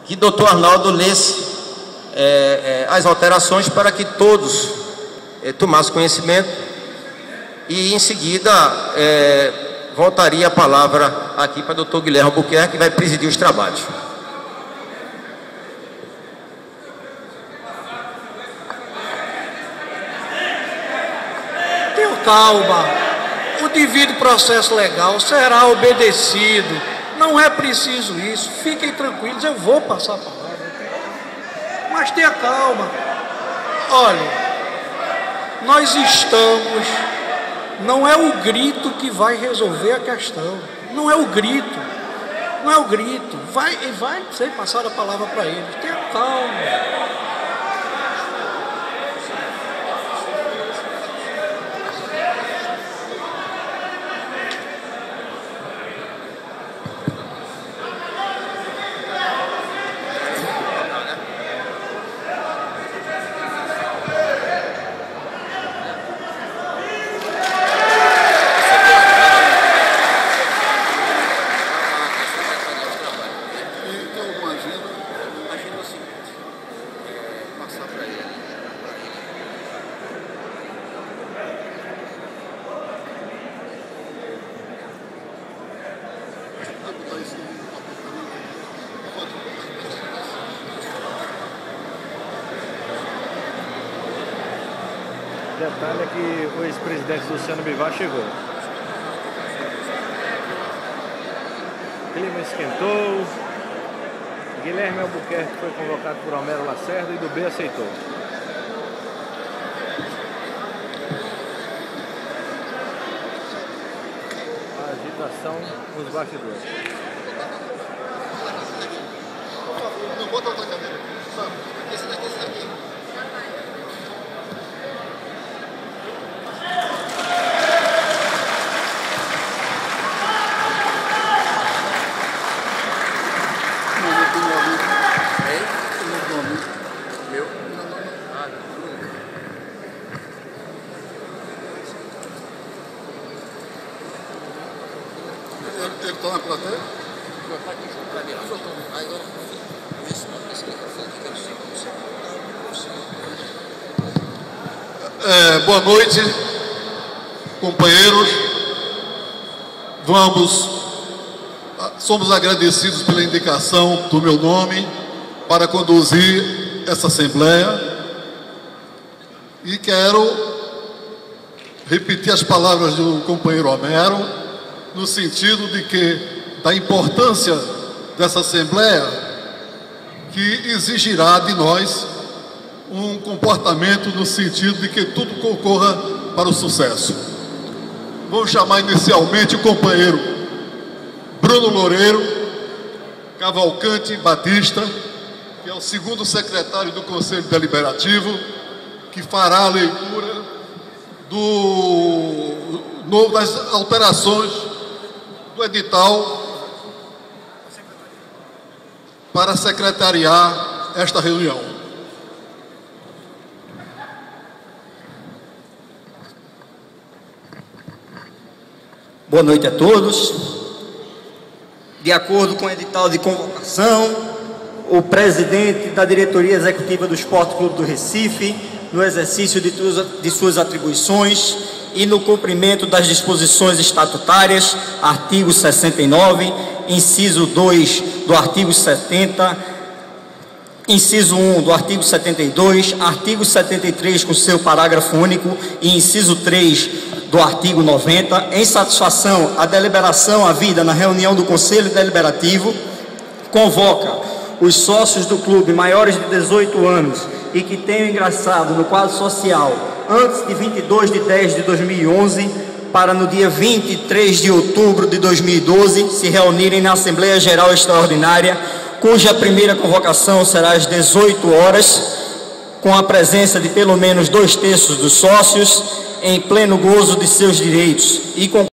que doutor Arnaldo lesse as alterações para que todos tomassem conhecimento e, em seguida, voltaria a palavra aqui para o doutor Guilherme Albuquerque, que vai presidir os trabalhos. Tenham calma, o devido processo legal será obedecido, não é preciso isso, fiquem tranquilos, eu vou passar a palavra, mas tenha calma. Olha, nós estamos, não é o grito que vai resolver a questão, não é o grito, vai ser passar a palavra para eles, tenha calma. Detalhe é que o ex-presidente Luciano Bivar chegou. O clima esquentou. Guilherme Albuquerque foi convocado por Homero Lacerda e do B aceitou. A agitação nos bastidores. Não bota outra cadeira aqui, sabe? Esse daqui. Ele está na plateia? Boa noite, companheiros. Somos agradecidos pela indicação do meu nome para conduzir essa Assembleia e quero repetir as palavras do companheiro Homero, no sentido de que da importância dessa Assembleia, que exigirá de nós um comportamento no sentido de que tudo concorra para o sucesso. Vou chamar inicialmente o companheiro Bruno Loureiro Cavalcante Batista, que é o segundo secretário do Conselho Deliberativo, que fará a leitura das alterações do edital para secretariar esta reunião. Boa noite a todos. De acordo com o edital de convocação, o presidente da diretoria executiva do Esporte Clube do Recife, no exercício de suas atribuições e no cumprimento das disposições estatutárias, artigo 69, inciso 2 do artigo 70, inciso 1 do artigo 72, artigo 73 com seu parágrafo único e inciso 3 do artigo 90, em satisfação à deliberação havida na reunião do Conselho Deliberativo, convoca os sócios do clube maiores de 18 anos e que tenham ingressado no quadro social antes de 22 de 10 de 2011 para no dia 23 de outubro de 2012 se reunirem na Assembleia Geral Extraordinária, cuja primeira convocação será às 18 horas, com a presença de pelo menos 2/3 dos sócios, em pleno gozo de seus direitos e com